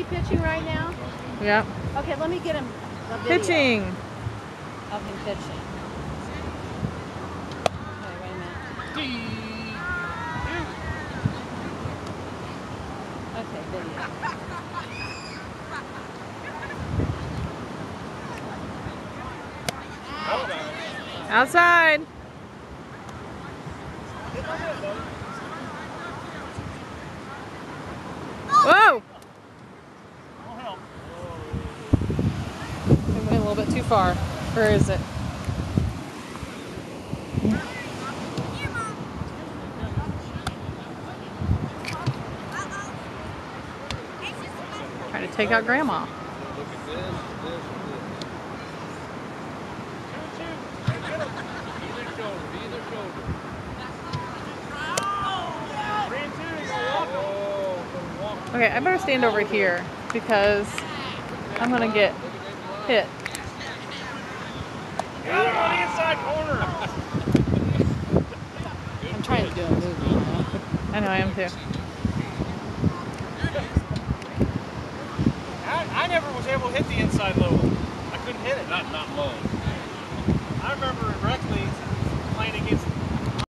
pitching right now? Yep. Okay, let me get him a video Pitching. of him pitching. Okay, wait a minute. Okay, video. Outside. Whoa! We went a little bit too far. Where is it? Trying to take out Grandma. Look at this. Either shoulder. Okay, I better stand over here because I'm gonna get hit. Got him on the inside corner. I'm trying to do a movie, you know? I know I am too. I never was able to hit the inside low. I couldn't hit it. Not low. I remember in rec leagues playing against